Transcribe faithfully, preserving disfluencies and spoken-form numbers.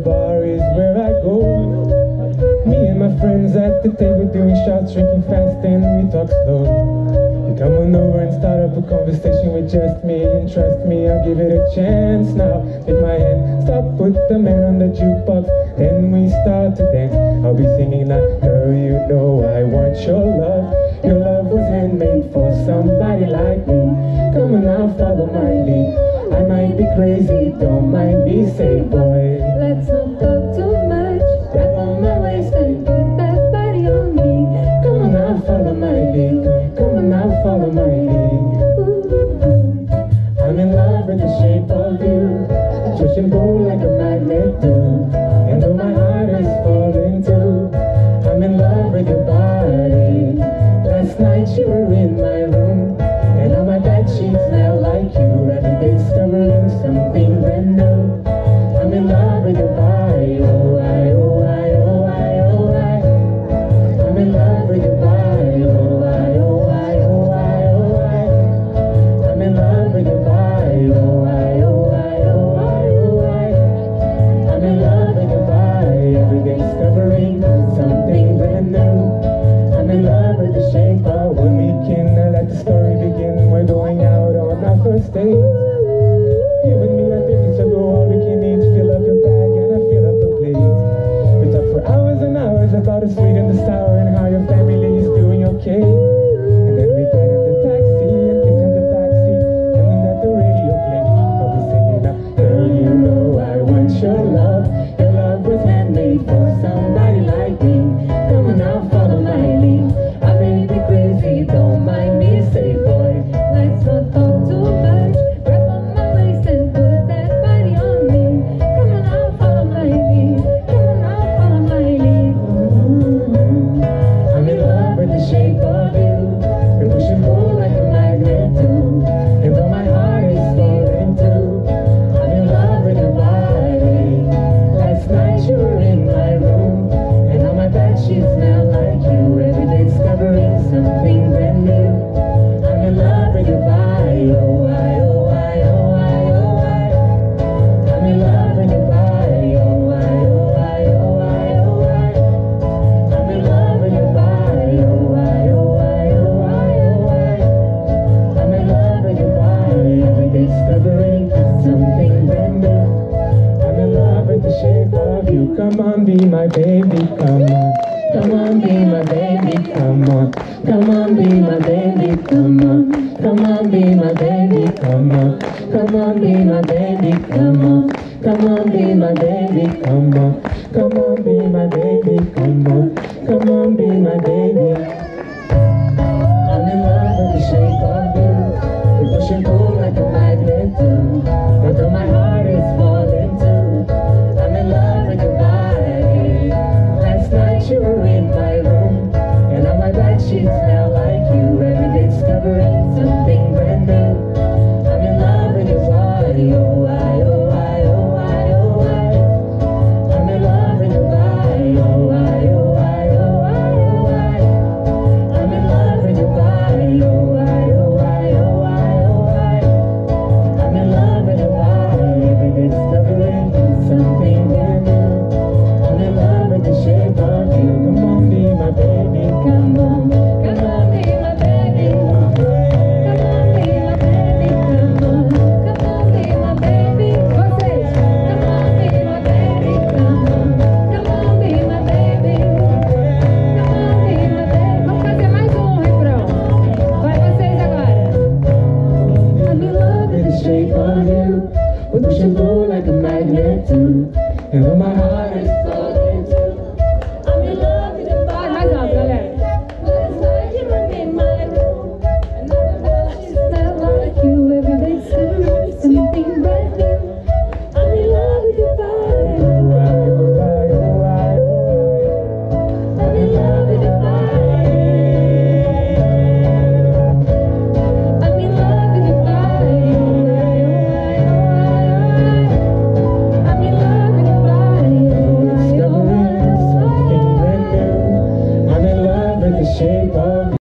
bar is where I go. Me and my friends at the table doing shots, drinking fast and we talk slow. You come on over and start up a conversation with just me, and trust me, I'll give it a chance. Now take my hand, stop, put the man on the jukebox, then we start to dance. I'll be singing like, girl, you know I want your love. Your love was handmade for somebody like me. Come on now, follow my lead. I might be crazy, don't mind me, say boy, let's not talk too much. Grab on my waist and put that body on me. come on now, follow my lead. Come, come on now, follow my lead. Ooh, I'm in love with the shape of you, push and pull like a magnet do. And though my heart is falling too, I'm in love with your body. Last night you were in my room, and on my bed sheets smell like you. Every day discovering something brand new. I'm in love with your body. Oh I, oh I, oh I, oh I. I'm in love with your body. Oh I, oh I, oh I, oh I. I'm in love with your body. Oh I, oh I, oh I, oh I. I'm in love with your body. Every day discovering something brand new. I'm in love with the shape of when we can uh, let the story begin. We're going out on our first date. You and me, I think it's a go all we can eat. Fill up your bag and I fill up the plate. We talk for hours and hours about the sweet and the sour and how your family is doing okay. And then we get in the taxi and kiss in the backseat, and then let the radio play. I'll be singing now, girl, you know I want your love. Your love was handmade for somebody like me. Come on now, follow my lead. I may be crazy, don't mind me, say boy, let's not talk too much. Grab on my waist and put that body on me. Come on now, follow my lead. Come on now, follow my lead. I'm in love with the shape of you. We push and pull like a magnet do. And though my heart is falling too, I'm in love with your body. Last night you were in my room, and on my bed sheets smell like you. Every day discovering something brand new. I'm in love with your body. Oh I, oh I, oh I, oh I. I'm in love with your body. Oh I, oh I, oh I, oh I. I'm in love with your body. Oh I, oh I, oh I, oh I. I'm in love with your body. Every day discovering something brand new. I'm in love with the shape of you. Come on, be my baby, come on. Come on, be my baby, come on. Come on, be my baby, come on. Come on, be my baby, come on. Come on, be my baby, come on. Come on, be my baby, come on. Come on, be my baby, come on. Come on, be my baby. I'm in love with the shape of you. We push and pull like a magnet do. And though my heart is falling too, I'm in love with your body. Last night you were in my room, and on my bed sheets smell like you. Every day discovering something brand new. I'm in love with your body. Oh I, oh I, oh I, oh I. I'm in love with your body. Oh I, oh I, oh I, oh I. I'm in love with your body. Oh I, oh I, oh I, oh I. I'm in love with your body. Every day discovering something brand new. I'm in love with the shape of you. Come on, be my baby. Come on, come on, be my baby. Come on, be my baby. Come on, come on, be my baby. Vocês, come on, be my baby. Come on, come on, be my baby. Come on, be my baby. Vamos fazer mais um refrão. Vai vocês agora. I'm in love with the shape of you. We push and pull like a magnet do. And though my heart is falling too, I'm in love with your Faz body. mais alto, galera. Last night you were in my room, and on my bed she smelled like you. Every day discovering something brand new. I'm in love with your body. Oh I, oh I, oh I, oh I. I'm in love with your body. I'm in love with your body. Oh I, oh I, oh I. I'm in love with your body. Oh I, oh I, Discovering oh I. something brand new. I'm in love with the shape of